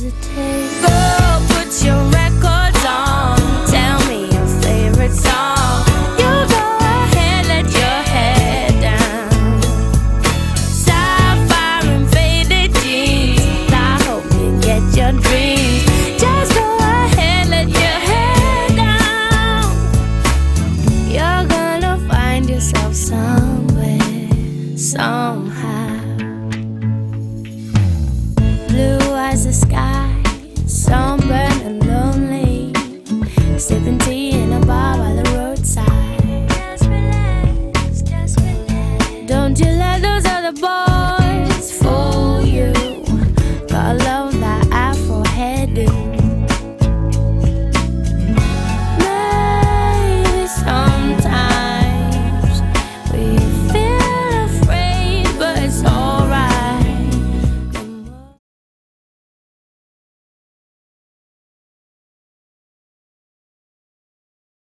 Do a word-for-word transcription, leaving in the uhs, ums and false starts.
hesitate. Go put your records on, tell me your favorite song. You go ahead, let your head down. Sapphire and faded jeans, I hope you get your dreams. Just go ahead, let your head down. You're gonna find yourself somewhere, somehow. Blue as the sky, sunburned and lonely, sipping tea in a bar by the roadside. Just relax, just relax. Don't you let those other boys